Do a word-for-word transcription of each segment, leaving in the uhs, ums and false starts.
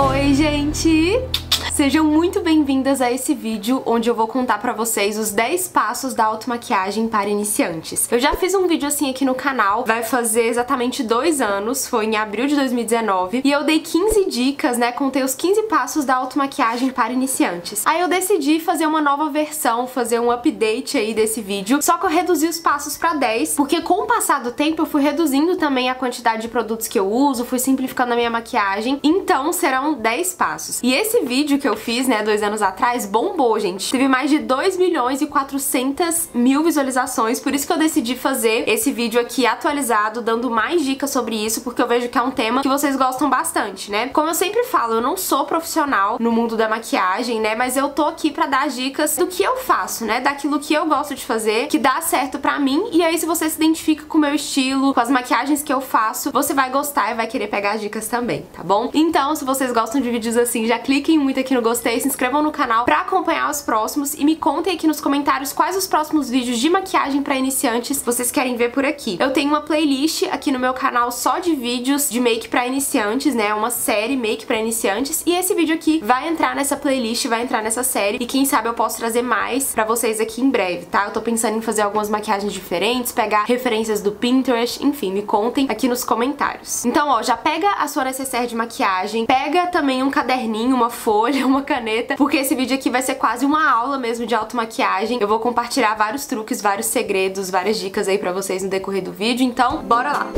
Oi, gente! Sejam muito bem-vindas a esse vídeo onde eu vou contar pra vocês os dez passos da automaquiagem para iniciantes. Eu já fiz um vídeo assim aqui no canal, vai fazer exatamente dois anos, foi em abril de dois mil e dezenove, e eu dei quinze dicas, né, contei os quinze passos da automaquiagem para iniciantes. Aí eu decidi fazer uma nova versão, fazer um update aí desse vídeo, só que eu reduzi os passos pra dez, porque com o passar do tempo eu fui reduzindo também a quantidade de produtos que eu uso, fui simplificando a minha maquiagem, então serão dez passos. E esse vídeo que eu fiz, né, dois anos atrás, bombou, gente. Teve mais de dois milhões e quatrocentas mil visualizações, por isso que eu decidi fazer esse vídeo aqui atualizado, dando mais dicas sobre isso, porque eu vejo que é um tema que vocês gostam bastante, né? Como eu sempre falo, eu não sou profissional no mundo da maquiagem, né, mas eu tô aqui pra dar dicas do que eu faço, né, daquilo que eu gosto de fazer, que dá certo pra mim, e aí se você se identifica com o meu estilo, com as maquiagens que eu faço, você vai gostar e vai querer pegar as dicas também, tá bom? Então, se vocês gostam de vídeos assim, já cliquem muito aqui no gostei, se inscrevam no canal pra acompanhar os próximos e me contem aqui nos comentários quais os próximos vídeos de maquiagem pra iniciantes vocês querem ver por aqui. Eu tenho uma playlist aqui no meu canal só de vídeos de make pra iniciantes, né, uma série make pra iniciantes, e esse vídeo aqui vai entrar nessa playlist, vai entrar nessa série, e quem sabe eu posso trazer mais pra vocês aqui em breve, tá? Eu tô pensando em fazer algumas maquiagens diferentes, pegar referências do Pinterest, enfim, me contem aqui nos comentários. Então, ó, já pega a sua necessaire de maquiagem, pega também um caderninho, uma folha, uma caneta, porque esse vídeo aqui vai ser quase uma aula mesmo de automaquiagem. Eu vou compartilhar vários truques, vários segredos, várias dicas aí pra vocês no decorrer do vídeo, então bora lá!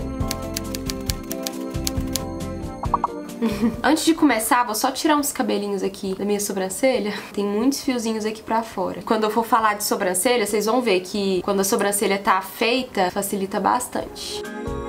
Antes de começar, vou só tirar uns cabelinhos aqui da minha sobrancelha. Tem muitos fiozinhos aqui pra fora. Quando eu for falar de sobrancelha, vocês vão ver que quando a sobrancelha tá feita, facilita bastante.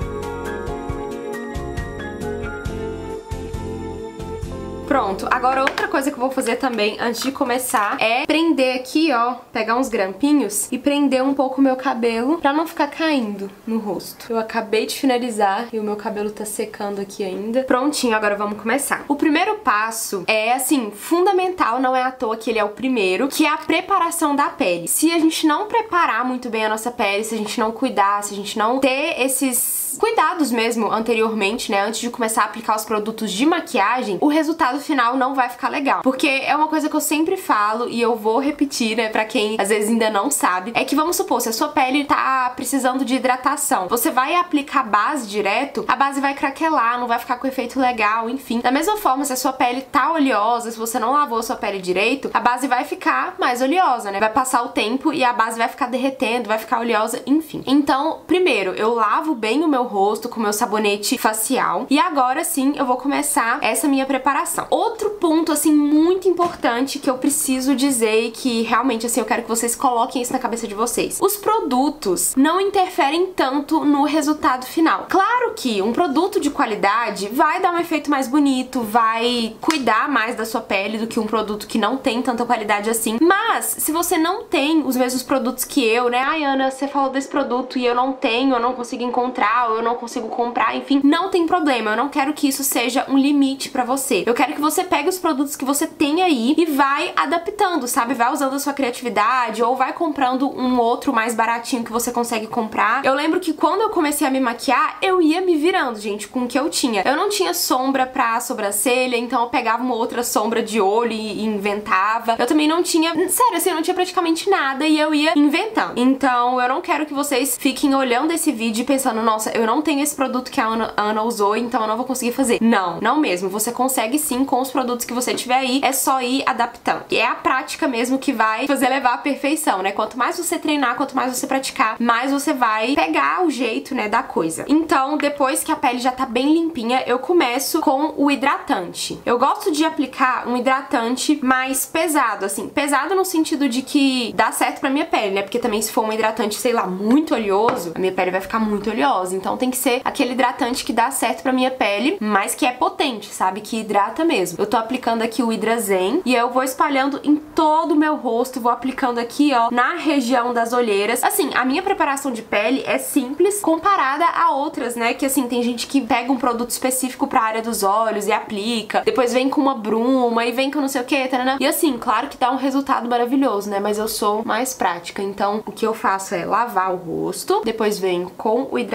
Pronto, agora outra coisa que eu vou fazer também antes de começar é prender aqui, ó, pegar uns grampinhos e prender um pouco o meu cabelo pra não ficar caindo no rosto. Eu acabei de finalizar e o meu cabelo tá secando aqui ainda. Prontinho, agora vamos começar. O primeiro passo é, assim, fundamental, não é à toa que ele é o primeiro, que é a preparação da pele. Se a gente não preparar muito bem a nossa pele, se a gente não cuidar, se a gente não ter esses cuidados mesmo anteriormente, né, antes de começar a aplicar os produtos de maquiagem, o resultado final não vai ficar legal. Porque é uma coisa que eu sempre falo e eu vou repetir, né, pra quem às vezes ainda não sabe, é que vamos supor, se a sua pele tá precisando de hidratação, você vai aplicar base direto, a base vai craquelar, não vai ficar com efeito legal, enfim. Da mesma forma, se a sua pele tá oleosa, se você não lavou a sua pele direito, a base vai ficar mais oleosa, né, vai passar o tempo e a base vai ficar derretendo, vai ficar oleosa, enfim. Então, primeiro, eu lavo bem o meu rosto com o meu sabonete facial e agora sim eu vou começar essa minha preparação. Outro ponto, assim, muito importante que eu preciso dizer e que realmente, assim, eu quero que vocês coloquem isso na cabeça de vocês. Os produtos não interferem tanto no resultado final. Claro que um produto de qualidade vai dar um efeito mais bonito, vai cuidar mais da sua pele do que um produto que não tem tanta qualidade assim, mas se você não tem os mesmos produtos que eu, né? Ai, Ana, você falou desse produto e eu não tenho, eu não consigo encontrar, ou eu não consigo comprar, enfim, não tem problema. Eu não quero que isso seja um limite pra você. Eu quero que você pegue os produtos que você tem aí e vai adaptando, sabe? Vai usando a sua criatividade ou vai comprando um outro mais baratinho que você consegue comprar. Eu lembro que quando eu comecei a me maquiar, eu ia me virando, gente, com o que eu tinha. Eu não tinha sombra pra sobrancelha, então eu pegava uma outra sombra de olho e inventava. Eu também não tinha, sério, assim, eu não tinha praticamente nada e eu ia inventando. Então eu não quero que vocês fiquem olhando esse vídeo e pensando, nossa, eu não tenho esse produto que a Ana, a Ana usou, então eu não vou conseguir fazer. Não, não mesmo. Você consegue sim com os produtos que você tiver aí, é só ir adaptando. E é a prática mesmo que vai fazer levar à perfeição, né? Quanto mais você treinar, quanto mais você praticar, mais você vai pegar o jeito, né, da coisa. Então, depois que a pele já tá bem limpinha, eu começo com o hidratante. Eu gosto de aplicar um hidratante mais pesado, assim, pesado no sentido de que dá certo pra minha pele, né? Porque também se for um hidratante, sei lá, muito oleoso, a minha pele vai ficar muito oleosa. Então tem que ser aquele hidratante que dá certo pra minha pele, mas que é potente, sabe? Que hidrata mesmo. Eu tô aplicando aqui o Hydra Zen e eu vou espalhando em todo o meu rosto, vou aplicando aqui, ó, na região das olheiras. Assim, a minha preparação de pele é simples comparada a outras, né? Que assim, tem gente que pega um produto específico pra área dos olhos e aplica, depois vem com uma bruma e vem com não sei o que, tarana. E assim, claro que dá um resultado maravilhoso, né? Mas eu sou mais prática, então o que eu faço é lavar o rosto, depois venho com o hidratante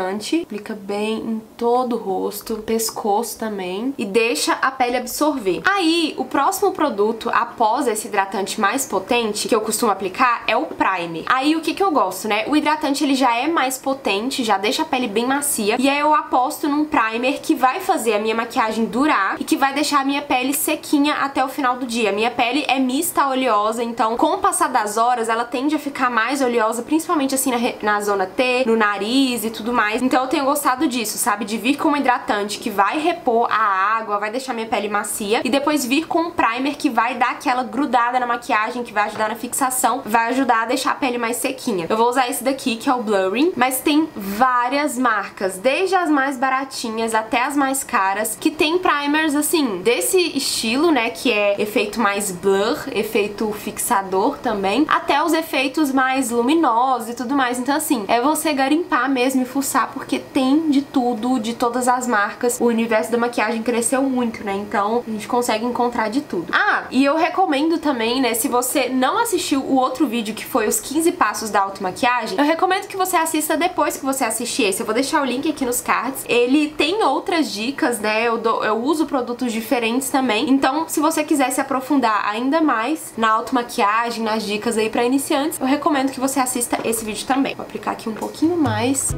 hidratante, aplica bem em todo o rosto, pescoço também, e deixa a pele absorver. Aí, o próximo produto após esse hidratante mais potente que eu costumo aplicar é o primer. Aí, o que que eu gosto, né? O hidratante ele já é mais potente, já deixa a pele bem macia, e aí eu aposto num primer que vai fazer a minha maquiagem durar e que vai deixar a minha pele sequinha até o final do dia. A minha pele é mista oleosa, então com o passar das horas ela tende a ficar mais oleosa, principalmente assim na, na zona T, no nariz e tudo mais. Então eu tenho gostado disso, sabe? De vir com um hidratante que vai repor a água, vai deixar minha pele macia, e depois vir com um primer que vai dar aquela grudada na maquiagem, que vai ajudar na fixação, vai ajudar a deixar a pele mais sequinha. Eu vou usar esse daqui, que é o Blurring, mas tem várias marcas, desde as mais baratinhas até as mais caras, que tem primers assim, desse estilo, né, que é efeito mais blur, efeito fixador também, até os efeitos mais luminosos e tudo mais. Então assim, é você garimpar mesmo e fuçar, porque tem de tudo, de todas as marcas. O universo da maquiagem cresceu muito, né, então a gente consegue encontrar de tudo. Ah, e eu recomendo também, né, se você não assistiu o outro vídeo que foi os quinze passos da automaquiagem, eu recomendo que você assista depois que você assistir esse. Eu vou deixar o link aqui nos cards. Ele tem outras dicas, né, eu, dou, eu uso produtos diferentes também, então se você quiser se aprofundar ainda mais na automaquiagem, nas dicas aí pra iniciantes, eu recomendo que você assista esse vídeo também. Vou aplicar aqui um pouquinho mais.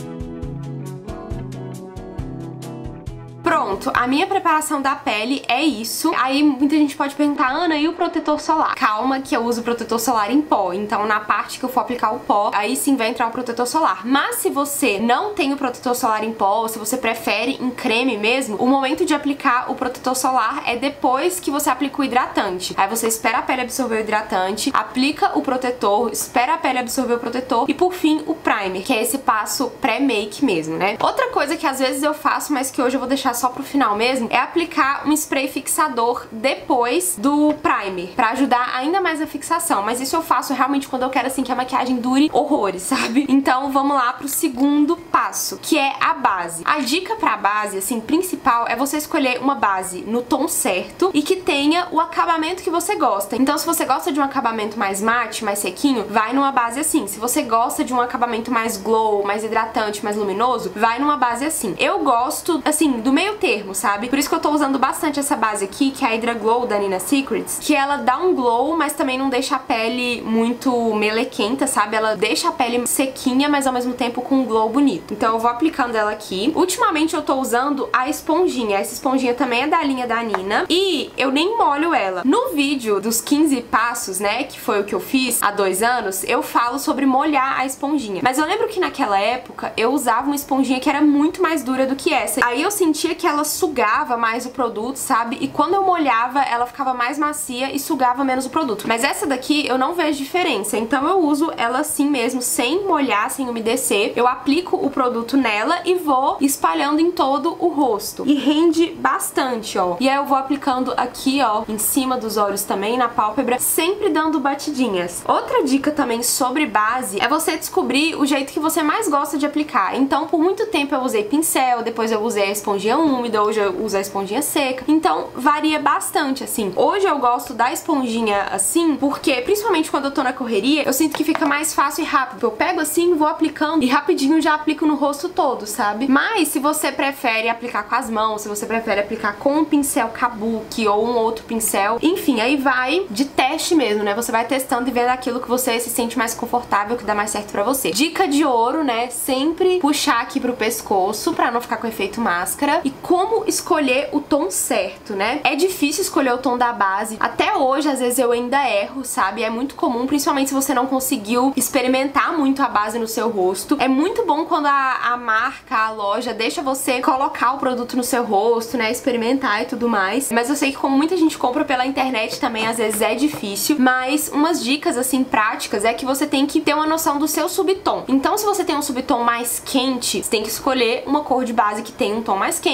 Pronto, a minha preparação da pele é isso. Aí muita gente pode perguntar, Ana, e o protetor solar? Calma que eu uso protetor solar em pó, então na parte que eu for aplicar o pó, aí sim vai entrar o protetor solar. Mas se você não tem o protetor solar em pó, ou se você prefere em creme mesmo, o momento de aplicar o protetor solar é depois que você aplica o hidratante. Aí você espera a pele absorver o hidratante, aplica o protetor, espera a pele absorver o protetor e por fim o primer, que é esse passo pré-make mesmo, né? Outra coisa que às vezes eu faço, mas que hoje eu vou deixar só pro final mesmo, é aplicar um spray fixador depois do primer, pra ajudar ainda mais a fixação. Mas isso eu faço realmente quando eu quero assim que a maquiagem dure horrores, sabe? Então vamos lá pro segundo passo, que é a base. A dica pra base, assim, principal é você escolher uma base no tom certo e que tenha o acabamento que você gosta. Então se você gosta de um acabamento mais mate, mais sequinho, vai numa base assim. Se você gosta de um acabamento mais glow, mais hidratante, mais luminoso, vai numa base assim. Eu gosto, assim, do meio termo, sabe? Por isso que eu tô usando bastante essa base aqui, que é a Hydra Glow da Nina Secrets, que ela dá um glow, mas também não deixa a pele muito melequenta, sabe? Ela deixa a pele sequinha, mas ao mesmo tempo com um glow bonito. Então eu vou aplicando ela aqui. Ultimamente eu tô usando a esponjinha. Essa esponjinha também é da linha da Nina e eu nem molho ela. No vídeo dos quinze passos, né, que foi o que eu fiz há dois anos, eu falo sobre molhar a esponjinha. Mas eu lembro que naquela época eu usava uma esponjinha que era muito mais dura do que essa. Aí eu sentia que ela sugava mais o produto, sabe? E quando eu molhava, ela ficava mais macia e sugava menos o produto. Mas essa daqui eu não vejo diferença, então eu uso ela assim mesmo, sem molhar, sem umedecer. Eu aplico o produto nela e vou espalhando em todo o rosto. E rende bastante, ó. E aí eu vou aplicando aqui, ó, em cima dos olhos também, na pálpebra, sempre dando batidinhas. Outra dica também sobre base é você descobrir o jeito que você mais gosta de aplicar. Então, por muito tempo eu usei pincel, depois eu usei a esponjinha úmida, hoje eu uso a esponjinha seca, então varia bastante, assim. Hoje eu gosto da esponjinha assim, porque principalmente quando eu tô na correria, eu sinto que fica mais fácil e rápido. Eu pego assim, vou aplicando e rapidinho já aplico no rosto todo, sabe? Mas se você prefere aplicar com as mãos, se você prefere aplicar com um pincel kabuki ou um outro pincel, enfim, aí vai de teste mesmo, né? Você vai testando e vendo aquilo que você se sente mais confortável, que dá mais certo pra você. Dica de ouro, né? Sempre puxar aqui pro pescoço pra não ficar com efeito máscara. E como escolher o tom certo, né? É difícil escolher o tom da base. Até hoje, às vezes, eu ainda erro, sabe? É muito comum, principalmente se você não conseguiu experimentar muito a base no seu rosto. É muito bom quando a, a marca, a loja, deixa você colocar o produto no seu rosto, né? Experimentar e tudo mais. Mas eu sei que como muita gente compra pela internet também, às vezes é difícil. Mas umas dicas, assim, práticas é que você tem que ter uma noção do seu subtom. Então, se você tem um subtom mais quente, você tem que escolher uma cor de base que tem um tom mais quente.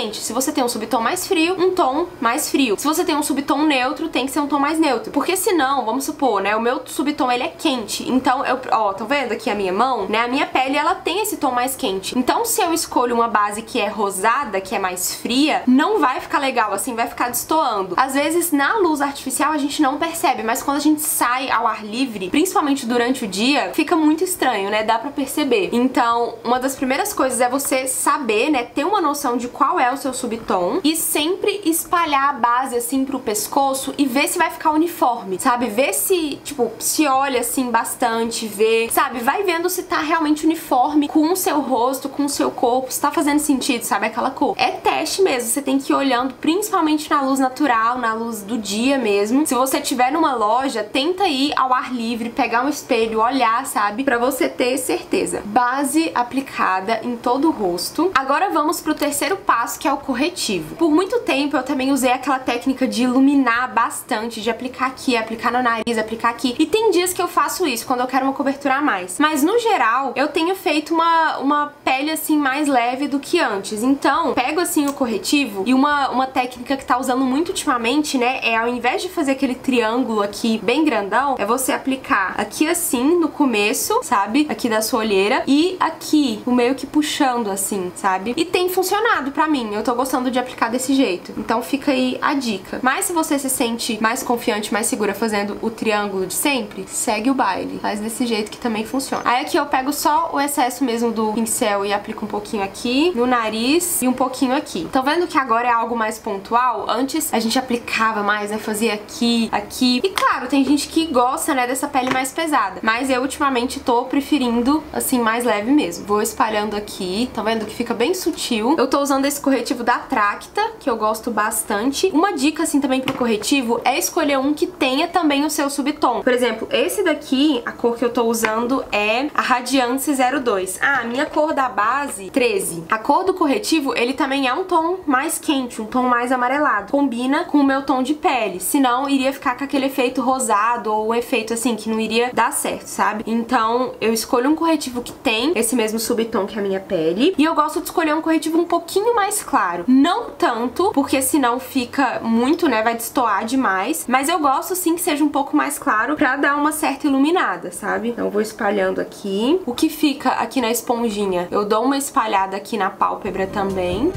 quente. Se você tem um subtom mais frio, um tom mais frio. Se você tem um subtom neutro, tem que ser um tom mais neutro. Porque senão, vamos supor, né, o meu subtom ele é quente. Então, eu, ó, tá vendo aqui a minha mão, né? A minha pele, ela tem esse tom mais quente. Então, se eu escolho uma base que é rosada, que é mais fria, não vai ficar legal, assim, vai ficar destoando. Às vezes, na luz artificial, a gente não percebe, mas quando a gente sai ao ar livre, principalmente durante o dia, fica muito estranho, né? Dá pra perceber. Então, uma das primeiras coisas é você saber, né, ter uma noção de qual é o seu subtom e sempre espalhar a base, assim, pro pescoço e ver se vai ficar uniforme, sabe? Ver se, tipo, se olha, assim, bastante, vê, sabe? Vai vendo se tá realmente uniforme com o seu rosto, com o seu corpo, se tá fazendo sentido, sabe? Aquela cor. É teste mesmo, você tem que ir olhando principalmente na luz natural, na luz do dia mesmo. Se você tiver numa loja, tenta ir ao ar livre, pegar um espelho, olhar, sabe? Pra você ter certeza. Base aplicada em todo o rosto. Agora vamos pro terceiro passo, que é o corretivo. Por muito tempo eu também usei aquela técnica de iluminar bastante, de aplicar aqui, aplicar no nariz, aplicar aqui. E tem dias que eu faço isso, quando eu quero uma cobertura a mais. Mas no geral, eu tenho feito uma, uma pele assim mais leve do que antes. Então, pego assim o corretivo e uma, uma técnica que tá usando muito ultimamente, né, é ao invés de fazer aquele triângulo aqui bem grandão, é você aplicar aqui assim no começo, sabe? Aqui da sua olheira e aqui, o meio que puxando assim, sabe? E tem funcionado pra mim, eu tô gostando de aplicar desse jeito. Então fica aí a dica. Mas se você se sente mais confiante, mais segura fazendo o triângulo de sempre, segue o baile. Faz desse jeito que também funciona. Aí aqui eu pego só o excesso mesmo do pincel e aplico um pouquinho aqui no nariz e um pouquinho aqui. Estão vendo que agora é algo mais pontual? Antes a gente aplicava mais, né? Fazia aqui, aqui. E claro, tem gente que gosta, né, dessa pele mais pesada. Mas eu ultimamente tô preferindo, assim, mais leve mesmo. Vou espalhando aqui. Tá vendo que fica bem sutil? Eu tô usando esse corretivo da Tracta, que eu gosto bastante. Uma dica, assim, também pro corretivo é escolher um que tenha também o seu subtom. Por exemplo, esse daqui, a cor que eu tô usando é a Radiance zero dois. Ah, a minha cor da base, treze. A cor do corretivo, ele também é um tom mais quente, um tom mais amarelado. Combina com o meu tom de pele, senão iria ficar com aquele efeito rosado ou um efeito assim que não iria dar certo, sabe? Então eu escolho um corretivo que tem esse mesmo subtom que a minha pele e eu gosto de escolher um corretivo um pouquinho mais claro. Não tanto, porque senão fica muito, né, vai destoar demais, mas eu gosto sim que seja um pouco mais claro pra dar uma certa iluminada, sabe? Então eu vou espalhando aqui. O que fica aqui na esponjinha, eu dou uma espalhada aqui na pálpebra também.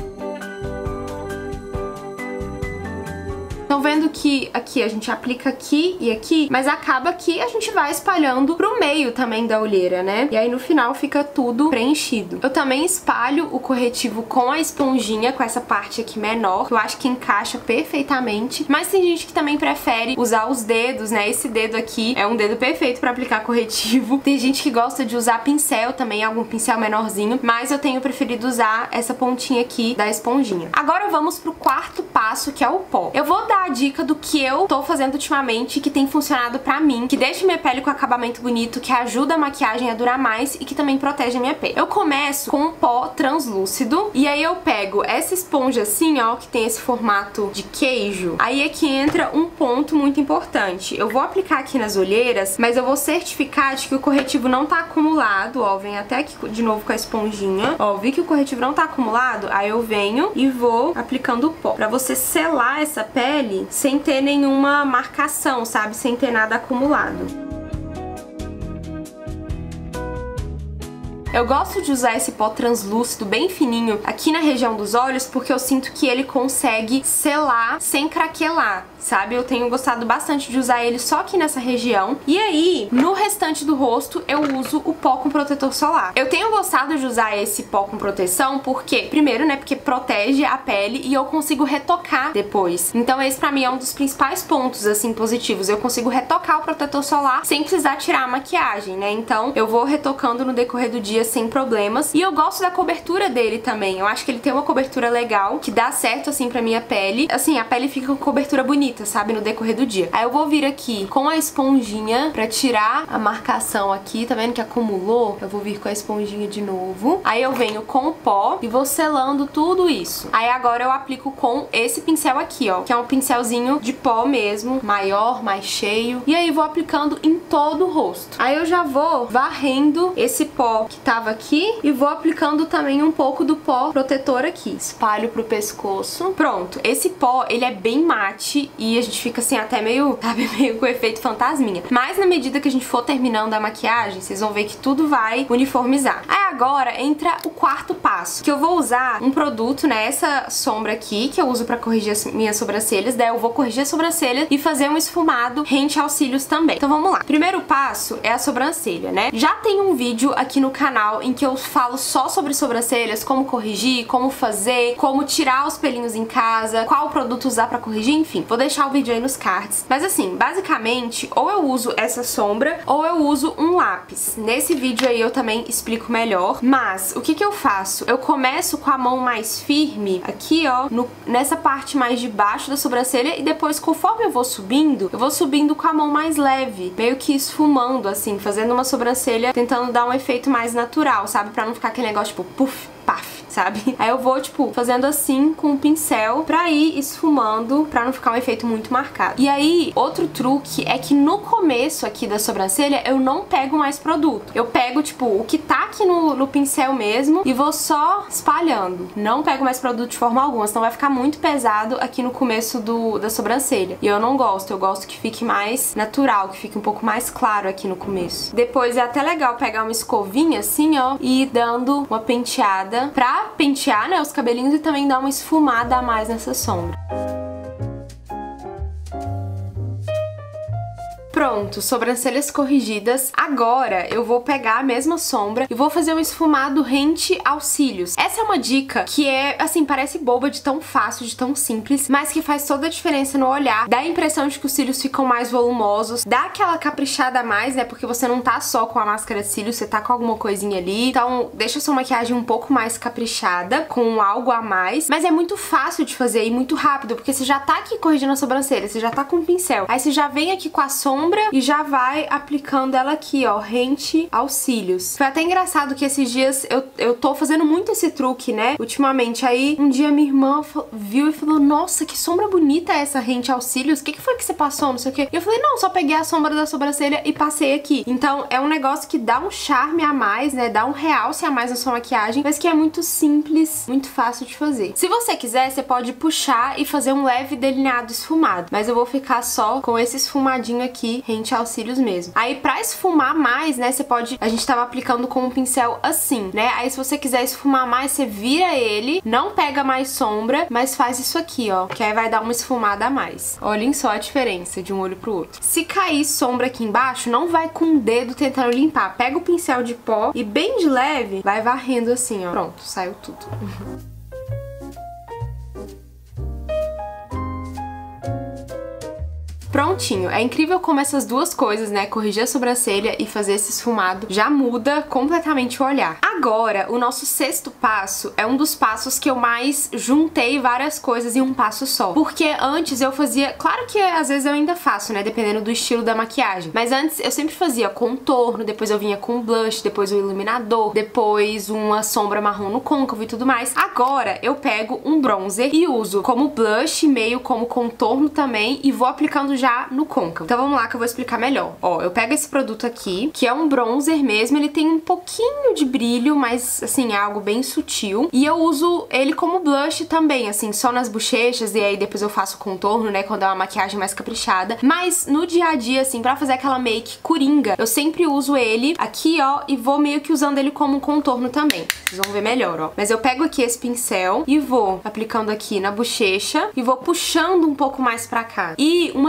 Estão vendo que aqui a gente aplica aqui e aqui, mas acaba que a gente vai espalhando pro meio também da olheira, né? E aí no final fica tudo preenchido. Eu também espalho o corretivo com a esponjinha, com essa parte aqui menor, que eu acho que encaixa perfeitamente. Mas tem gente que também prefere usar os dedos, né? Esse dedo aqui é um dedo perfeito pra aplicar corretivo. Tem gente que gosta de usar pincel também, algum pincel menorzinho, mas eu tenho preferido usar essa pontinha aqui da esponjinha. Agora vamos pro quarto passo, que é o pó. Eu vou dar a dica do que eu tô fazendo ultimamente, que tem funcionado pra mim, que deixa minha pele com acabamento bonito, que ajuda a maquiagem a durar mais e que também protege a minha pele. Eu começo com um pó translúcido e aí eu pego essa esponja assim, ó, que tem esse formato de queijo. Aí é que entra um ponto muito importante. Eu vou aplicar aqui nas olheiras, mas eu vou certificar de que o corretivo não tá acumulado, ó, vem até aqui de novo com a esponjinha. Ó, vi que o corretivo não tá acumulado, aí eu venho e vou aplicando o pó, pra você selar essa pele sem ter nenhuma marcação, sabe? Sem ter nada acumulado. Eu gosto de usar esse pó translúcido bem fininho aqui na região dos olhos porque eu sinto que ele consegue selar sem craquelar, sabe? Eu tenho gostado bastante de usar ele só aqui nessa região. E aí, no restante do rosto, eu uso o pó com protetor solar. Eu tenho gostado de usar esse pó com proteção porque, primeiro, né, porque protege a pele e eu consigo retocar depois. Então esse pra mim é um dos principais pontos, assim, positivos. Eu consigo retocar o protetor solar sem precisar tirar a maquiagem, né? Então eu vou retocando no decorrer do dia sem problemas. E eu gosto da cobertura dele também. Eu acho que ele tem uma cobertura legal, que dá certo, assim, pra minha pele. Assim, a pele fica com cobertura bonita, bonita, sabe, no decorrer do dia. Aí eu vou vir aqui com a esponjinha pra tirar a marcação aqui, tá vendo que acumulou? Eu vou vir com a esponjinha de novo. Aí eu venho com o pó e vou selando tudo isso. Aí agora eu aplico com esse pincel aqui, ó, que é um pincelzinho de pó mesmo, maior, mais cheio. E aí vou aplicando em todo o rosto. Aí eu já vou varrendo esse pó que tava aqui e vou aplicando também um pouco do pó protetor aqui. Espalho pro pescoço. Pronto, esse pó, ele é bem mate e a gente fica assim até meio, sabe, meio com efeito fantasminha. Mas na medida que a gente for terminando a maquiagem, vocês vão ver que tudo vai uniformizar. Aí agora entra o quarto passo, que eu vou usar um produto, né, essa sombra aqui, que eu uso pra corrigir as minhas sobrancelhas. Daí eu vou corrigir a sobrancelha e fazer um esfumado rente aos cílios também. Então vamos lá. Primeiro passo é a sobrancelha, né? Já tem um vídeo aqui no canal em que eu falo só sobre sobrancelhas, como corrigir, como fazer, como tirar os pelinhos em casa, qual produto usar pra corrigir, enfim. Vou deixar o vídeo aí nos cards. Mas assim, basicamente, ou eu uso essa sombra, ou eu uso um lápis. Nesse vídeo aí eu também explico melhor. Mas, o que que eu faço? Eu começo com a mão mais firme, aqui ó, no, nessa parte mais de baixo da sobrancelha, e depois, conforme eu vou subindo, eu vou subindo com a mão mais leve, meio que esfumando, assim, fazendo uma sobrancelha, tentando dar um efeito mais natural, sabe? Pra não ficar aquele negócio tipo, puff, paf, sabe? Aí eu vou, tipo, fazendo assim com o pincel pra ir esfumando, pra não ficar um efeito muito marcado. E aí, outro truque é que no começo aqui da sobrancelha eu não pego mais produto. Eu pego, tipo, o que tá aqui no, no pincel mesmo e vou só espalhando. Não pego mais produto de forma alguma, senão vai ficar muito pesado aqui no começo do, da sobrancelha. E eu não gosto, eu gosto que fique mais natural, que fique um pouco mais claro aqui no começo. Depois é até legal pegar uma escovinha assim, ó, e ir dando uma penteada pra pentear, né, os cabelinhos e também dar uma esfumada a mais nessa sombra. Pronto, sobrancelhas corrigidas. Agora eu vou pegar a mesma sombra e vou fazer um esfumado rente aos cílios. Essa é uma dica que é, assim, parece boba de tão fácil, de tão simples, mas que faz toda a diferença no olhar. Dá a impressão de que os cílios ficam mais volumosos, dá aquela caprichada a mais, né, porque você não tá só com a máscara de cílios, você tá com alguma coisinha ali. Então deixa a sua maquiagem um pouco mais caprichada, com algo a mais. Mas é muito fácil de fazer e muito rápido, porque você já tá aqui corrigindo a sobrancelha, você já tá com o pincel. Aí você já vem aqui com a sombra e já vai aplicando ela aqui, ó, rente aos cílios. Foi até engraçado que esses dias eu, eu tô fazendo muito esse truque, né, ultimamente. Aí um dia minha irmã viu e falou, nossa, que sombra bonita é essa rente aos cílios, o que que foi que você passou, não sei o que. E eu falei, não, só peguei a sombra da sobrancelha e passei aqui. Então é um negócio que dá um charme a mais, né, dá um realce a mais na sua maquiagem, mas que é muito simples, muito fácil de fazer. Se você quiser, você pode puxar e fazer um leve delineado esfumado, mas eu vou ficar só com esse esfumadinho aqui rente aos cílios mesmo. Aí pra esfumar mais, né, você pode... A gente tava aplicando com um pincel assim, né? Aí se você quiser esfumar mais, você vira ele, não pega mais sombra, mas faz isso aqui, ó, que aí vai dar uma esfumada a mais. Olhem só a diferença de um olho pro outro. Se cair sombra aqui embaixo, não vai com o dedo tentando limpar. Pega o pincel de pó e bem de leve, vai varrendo assim, ó. Pronto, saiu tudo. Prontinho. É incrível como essas duas coisas, né, corrigir a sobrancelha e fazer esse esfumado, já muda completamente o olhar. Agora, o nosso sexto passo é um dos passos que eu mais juntei várias coisas em um passo só. Porque antes eu fazia... Claro que às vezes eu ainda faço, né, dependendo do estilo da maquiagem. Mas antes eu sempre fazia contorno, depois eu vinha com blush, depois o iluminador, depois uma sombra marrom no côncavo e tudo mais. Agora eu pego um bronzer e uso como blush, meio como contorno também, e vou aplicando já no côncavo. Então vamos lá que eu vou explicar melhor. Ó, eu pego esse produto aqui, que é um bronzer mesmo, ele tem um pouquinho de brilho, mas assim, é algo bem sutil. E eu uso ele como blush também, assim, só nas bochechas, e aí depois eu faço contorno, né, quando é uma maquiagem mais caprichada. Mas no dia a dia, assim, pra fazer aquela make coringa, eu sempre uso ele aqui, ó, e vou meio que usando ele como contorno também. Vocês vão ver melhor, ó. Mas eu pego aqui esse pincel e vou aplicando aqui na bochecha e vou puxando um pouco mais pra cá. E uma dica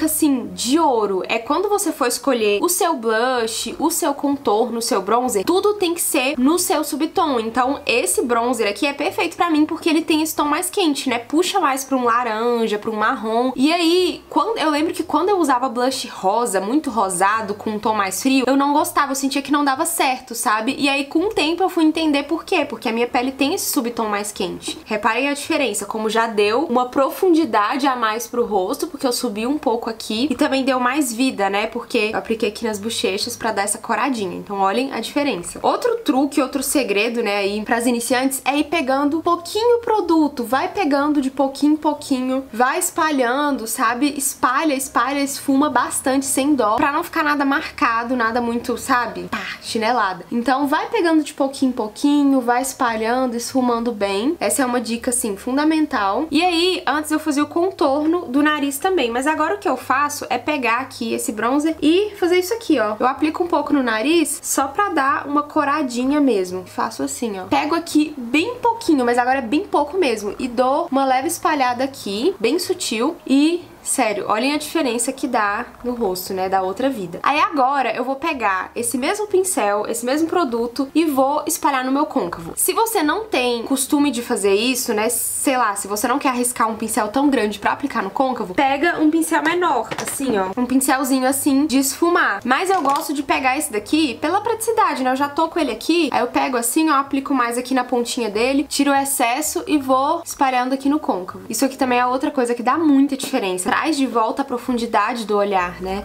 assim, de ouro. É quando você for escolher o seu blush, o seu contorno, o seu bronzer, tudo tem que ser no seu subtom. Então esse bronzer aqui é perfeito pra mim porque ele tem esse tom mais quente, né? Puxa mais pra um laranja, pra um marrom. E aí, quando eu lembro que quando eu usava blush rosa, muito rosado, com um tom mais frio, eu não gostava, eu sentia que não dava certo, sabe? E aí com o tempo eu fui entender por quê, porque a minha pele tem esse subtom mais quente. Reparem a diferença, como já deu uma profundidade a mais pro rosto, porque eu subi um pouco aqui, e também deu mais vida, né? Porque eu apliquei aqui nas bochechas pra dar essa coradinha. Então olhem a diferença. Outro truque, outro segredo, né, aí pras iniciantes é ir pegando pouquinho o produto, vai pegando de pouquinho em pouquinho, vai espalhando, sabe? Espalha, espalha, esfuma bastante sem dó, pra não ficar nada marcado, nada muito, sabe? Pá, chinelada. Então vai pegando de pouquinho em pouquinho, vai espalhando, esfumando bem. Essa é uma dica, assim, fundamental. E aí, antes eu fazia o contorno do nariz também, mas agora o que eu faço é pegar aqui esse bronzer e fazer isso aqui, ó. Eu aplico um pouco no nariz só pra dar uma coradinha mesmo. Faço assim, ó. Pego aqui bem pouquinho, mas agora é bem pouco mesmo, e dou uma leve espalhada aqui, bem sutil, e... sério, olhem a diferença que dá no rosto, né, da outra vida. Aí agora eu vou pegar esse mesmo pincel, esse mesmo produto e vou espalhar no meu côncavo. Se você não tem costume de fazer isso, né, sei lá, se você não quer arriscar um pincel tão grande pra aplicar no côncavo, pega um pincel menor, assim, ó. Um pincelzinho assim de esfumar. Mas eu gosto de pegar esse daqui pela praticidade, né, eu já tô com ele aqui, aí eu pego assim, ó, aplico mais aqui na pontinha dele, tiro o excesso e vou espalhando aqui no côncavo. Isso aqui também é outra coisa que dá muita diferença. Traz de volta a profundidade do olhar, né?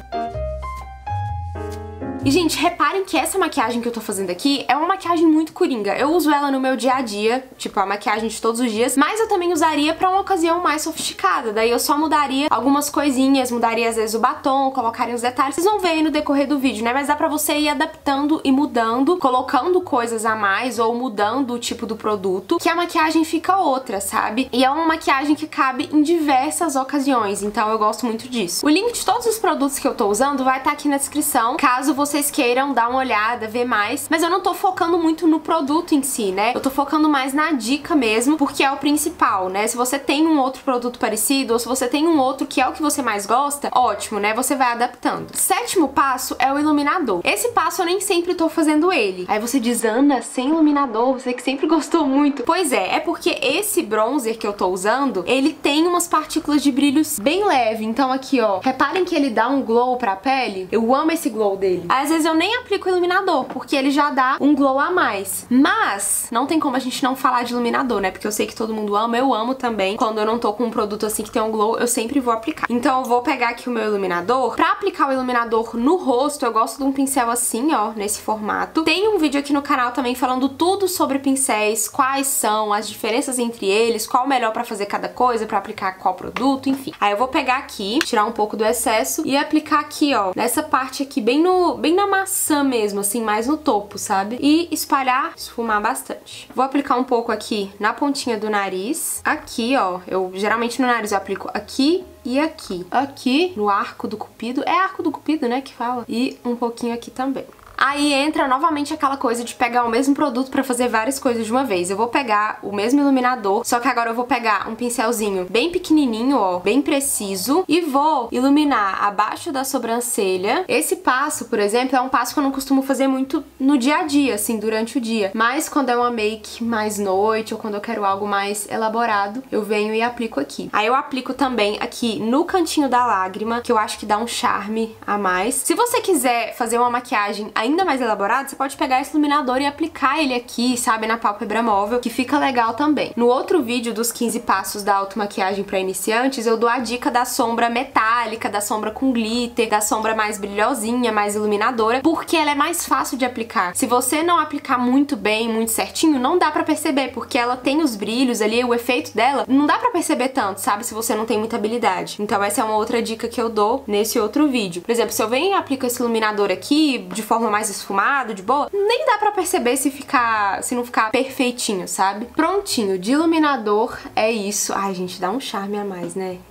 E, gente, reparem que essa maquiagem que eu tô fazendo aqui é uma maquiagem muito coringa. Eu uso ela no meu dia a dia, tipo, a maquiagem de todos os dias, mas eu também usaria pra uma ocasião mais sofisticada. Daí eu só mudaria algumas coisinhas, mudaria às vezes o batom, colocaria os detalhes. Vocês vão ver aí no decorrer do vídeo, né? Mas dá pra você ir adaptando e mudando, colocando coisas a mais ou mudando o tipo do produto, que a maquiagem fica outra, sabe? E é uma maquiagem que cabe em diversas ocasiões, então eu gosto muito disso. O link de todos os produtos que eu tô usando vai estar aqui na descrição, caso você vocês queiram dar uma olhada, ver mais, mas eu não tô focando muito no produto em si, né? Eu tô focando mais na dica mesmo, porque é o principal, né? Se você tem um outro produto parecido, ou se você tem um outro que é o que você mais gosta, ótimo, né? Você vai adaptando. Sétimo passo é o iluminador. Esse passo eu nem sempre tô fazendo ele. Aí você diz, Ana, sem iluminador, você que sempre gostou muito. Pois é, é porque esse bronzer que eu tô usando, ele tem umas partículas de brilhos bem leve. Então aqui, ó, reparem que ele dá um glow pra pele. Eu amo esse glow dele. Às vezes eu nem aplico iluminador, porque ele já dá um glow a mais. Mas não tem como a gente não falar de iluminador, né? Porque eu sei que todo mundo ama, eu amo também. Quando eu não tô com um produto assim que tem um glow, eu sempre vou aplicar. Então eu vou pegar aqui o meu iluminador. Pra aplicar o iluminador no rosto, eu gosto de um pincel assim, ó, nesse formato. Tem um vídeo aqui no canal também falando tudo sobre pincéis, quais são as diferenças entre eles, qual o melhor pra fazer cada coisa, pra aplicar qual produto, enfim. Aí eu vou pegar aqui, tirar um pouco do excesso e aplicar aqui, ó, nessa parte aqui, bem no, bem na maçã mesmo, assim, mais no topo, sabe? E espalhar, esfumar bastante. Vou aplicar um pouco aqui na pontinha do nariz. Aqui, ó, eu geralmente no nariz eu aplico aqui e aqui. Aqui no arco do cupido, é arco do cupido, né, que fala. E um pouquinho aqui também. Aí entra novamente aquela coisa de pegar o mesmo produto pra fazer várias coisas de uma vez. Eu vou pegar o mesmo iluminador, só que agora eu vou pegar um pincelzinho bem pequenininho, ó, bem preciso, e vou iluminar abaixo da sobrancelha. Esse passo, por exemplo, é um passo que eu não costumo fazer muito no dia a dia, assim, durante o dia. Mas quando é uma make mais noite ou quando eu quero algo mais elaborado, eu venho e aplico aqui. Aí eu aplico também aqui no cantinho da lágrima, que eu acho que dá um charme a mais. Se você quiser fazer uma maquiagem ainda mais elaborado, você pode pegar esse iluminador e aplicar ele aqui, sabe, na pálpebra móvel, que fica legal também. No outro vídeo dos quinze passos da automaquiagem para iniciantes, eu dou a dica da sombra metálica, da sombra com glitter, da sombra mais brilhosinha, mais iluminadora, porque ela é mais fácil de aplicar. Se você não aplicar muito bem, muito certinho, não dá pra perceber, porque ela tem os brilhos ali, o efeito dela, não dá pra perceber tanto, sabe, se você não tem muita habilidade. Então essa é uma outra dica que eu dou nesse outro vídeo. Por exemplo, se eu venho e aplico esse iluminador aqui, de forma mais esfumado, de boa, nem dá pra perceber se ficar, se não ficar perfeitinho, sabe? Prontinho, de iluminador é isso. Ai, gente, dá um charme a mais, né?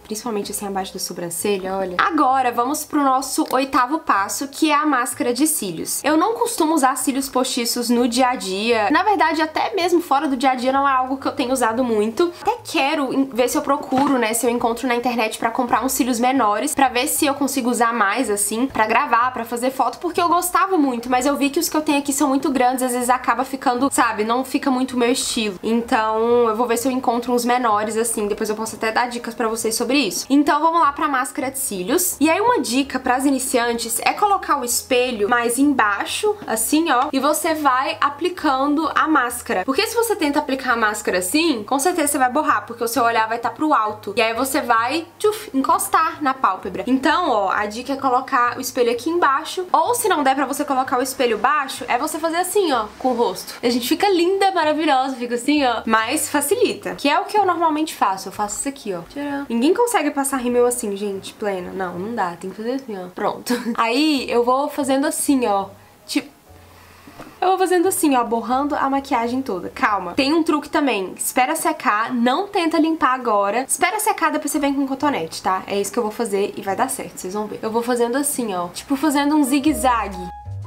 principalmente assim abaixo da sobrancelha, olha. Agora vamos pro nosso oitavo passo, que é a máscara de cílios. Eu não costumo usar cílios postiços no dia a dia. Na verdade, até mesmo fora do dia a dia não é algo que eu tenho usado muito. Até quero ver se eu procuro, né, se eu encontro na internet pra comprar uns cílios menores, pra ver se eu consigo usar mais, assim, pra gravar, pra fazer foto, porque eu gostava muito, mas eu vi que os que eu tenho aqui são muito grandes, às vezes acaba ficando, sabe, não fica muito o meu estilo. Então eu vou ver se eu encontro uns menores, assim, depois eu posso até dar dicas pra vocês sobre isso. Então vamos lá pra máscara de cílios. E aí uma dica pras iniciantes é colocar o espelho mais embaixo, assim, ó, e você vai aplicando a máscara. Porque se você tenta aplicar a máscara assim, com certeza você vai borrar, porque o seu olhar vai estar pro alto. E aí você vai, tchuf, encostar na pálpebra. Então, ó, a dica é colocar o espelho aqui embaixo, ou se não der pra você colocar o espelho baixo, é você fazer assim, ó, com o rosto. A gente fica linda, maravilhosa, fica assim, ó, mas facilita, que é o que eu normalmente faço. Eu faço isso aqui, ó. Tcharam. Ninguém consegue passar rímel assim, gente, plena. Não, não dá, tem que fazer assim, ó. Pronto. Aí eu vou fazendo assim, ó, tipo... Eu vou fazendo assim, ó, borrando a maquiagem toda. Calma. Tem um truque também. Espera secar, não tenta limpar agora. Espera secar, depois você vem com cotonete, tá? É isso que eu vou fazer e vai dar certo, vocês vão ver. Eu vou fazendo assim, ó, tipo fazendo um zigue-zague.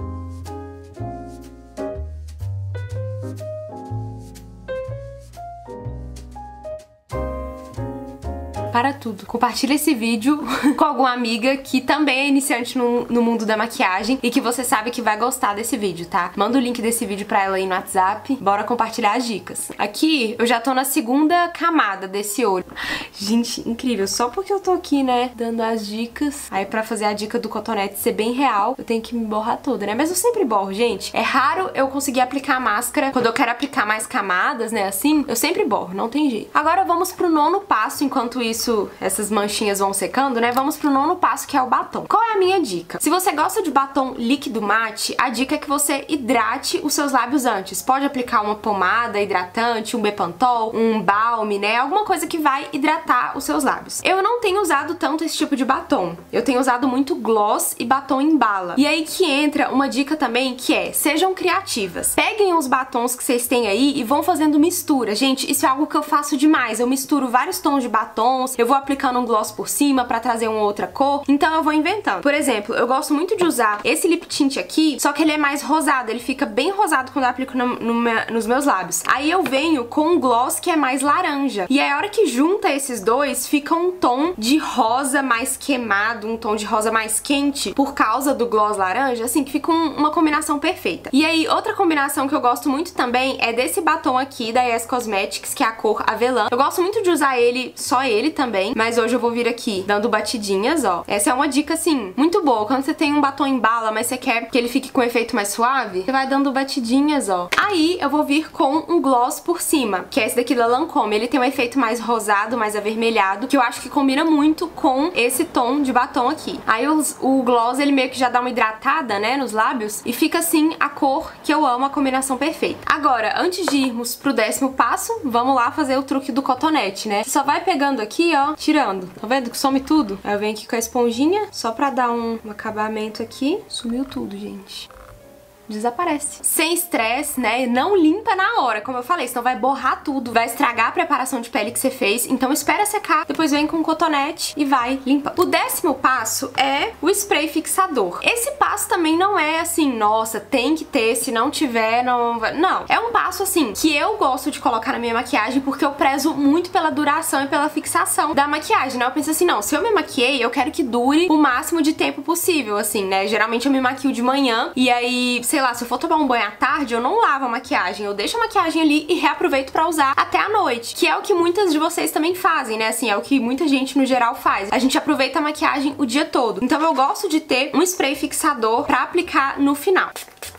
Para tudo. Compartilha esse vídeo com alguma amiga que também é iniciante no, no mundo da maquiagem e que você sabe que vai gostar desse vídeo, tá? Manda o link desse vídeo pra ela aí no WhatsApp. Bora compartilhar as dicas. Aqui eu já tô na segunda camada desse olho. Gente, incrível. Só porque eu tô aqui, né, dando as dicas. Aí pra fazer a dica do cotonete ser bem real, eu tenho que me borrar toda, né? Mas eu sempre borro, gente. É raro eu conseguir aplicar a máscara. Quando eu quero aplicar mais camadas, né, assim, eu sempre borro. Não tem jeito. Agora vamos pro nono passo. Enquanto isso, essas manchinhas vão secando, né? Vamos pro nono passo, que é o batom. Qual é a minha dica? Se você gosta de batom líquido mate, a dica é que você hidrate os seus lábios antes. Pode aplicar uma pomada hidratante, um Bepantol, um balme, né? Alguma coisa que vai hidratar os seus lábios. Eu não tenho usado tanto esse tipo de batom. Eu tenho usado muito gloss e batom em bala. E aí que entra uma dica também, que é, sejam criativas. Peguem os batons que vocês têm aí e vão fazendo mistura. Gente, isso é algo que eu faço demais. Eu misturo vários tons de batons, eu vou aplicando um gloss por cima pra trazer uma outra cor, então eu vou inventando. Por exemplo, eu gosto muito de usar esse lip tint aqui, só que ele é mais rosado, ele fica bem rosado quando eu aplico no, no, nos meus lábios. Aí eu venho com um gloss que é mais laranja. E aí a hora que junta esses dois, fica um tom de rosa mais queimado, um tom de rosa mais quente, por causa do gloss laranja, assim, que fica um, uma combinação perfeita. E aí, outra combinação que eu gosto muito também é desse batom aqui, da Yes Cosmetics, que é a cor avelã. Eu gosto muito de usar ele, só ele também, também, mas hoje eu vou vir aqui dando batidinhas, ó. Essa é uma dica, assim, muito boa. Quando você tem um batom em bala, mas você quer que ele fique com um efeito mais suave, você vai dando batidinhas, ó. Aí eu vou vir com um gloss por cima, que é esse daqui da Lancôme. Ele tem um efeito mais rosado, mais avermelhado, que eu acho que combina muito com esse tom de batom aqui. Aí os, o gloss, ele meio que já dá uma hidratada, né, nos lábios, e fica assim a cor que eu amo, a combinação perfeita. Agora, antes de irmos pro décimo passo, vamos lá fazer o truque do cotonete, né? Você só vai pegando aqui, ó, tirando. Tá vendo que some tudo? Aí eu venho aqui com a esponjinha, só pra dar um, um acabamento aqui. Sumiu tudo, gente. Desaparece. Sem estresse, né? Não limpa na hora, como eu falei, senão vai borrar tudo, vai estragar a preparação de pele que você fez. Então espera secar, depois vem com o cotonete e vai limpar. O décimo passo é o spray fixador. Esse passo também não é assim, nossa, tem que ter, se não tiver, não vai... Não, é um passo assim, que eu gosto de colocar na minha maquiagem porque eu prezo muito pela duração e pela fixação da maquiagem, né? Eu penso assim, não, se eu me maquiei, eu quero que dure o máximo de tempo possível, assim, né? Geralmente eu me maquio de manhã e aí, sei lá, se eu for tomar um banho à tarde, eu não lavo a maquiagem, eu deixo a maquiagem ali e reaproveito pra usar até a noite, que é o que muitas de vocês também fazem, né? Assim, é o que muita gente no geral faz. A gente aproveita a maquiagem o dia todo. Então eu gosto de ter um spray fixador pra aplicar no final.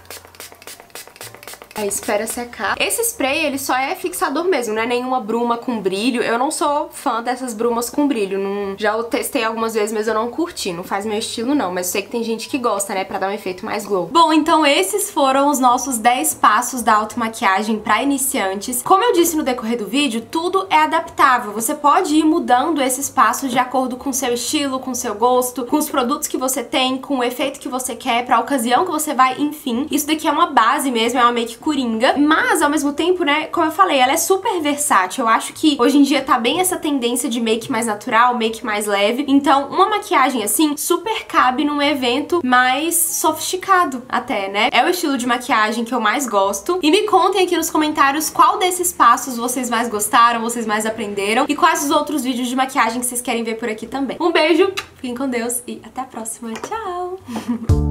Aí espera secar. Esse spray, ele só é fixador mesmo, não é nenhuma bruma com brilho. Eu não sou fã dessas brumas com brilho. Não... Já eu testei algumas vezes, mas eu não curti. Não faz meu estilo, não. Mas eu sei que tem gente que gosta, né? Pra dar um efeito mais glow. Bom, então esses foram os nossos dez passos da automaquiagem pra iniciantes. Como eu disse no decorrer do vídeo, tudo é adaptável. Você pode ir mudando esses passos de acordo com o seu estilo, com o seu gosto, com os produtos que você tem, com o efeito que você quer, pra ocasião que você vai, enfim. Isso daqui é uma base mesmo, é uma make coringa, mas ao mesmo tempo, né, como eu falei, ela é super versátil. Eu acho que hoje em dia tá bem essa tendência de make mais natural, make mais leve, então uma maquiagem assim super cabe num evento mais sofisticado até, né? É o estilo de maquiagem que eu mais gosto. E me contem aqui nos comentários qual desses passos vocês mais gostaram, vocês mais aprenderam e quais os outros vídeos de maquiagem que vocês querem ver por aqui também. Um beijo, fiquem com Deus e até a próxima. Tchau!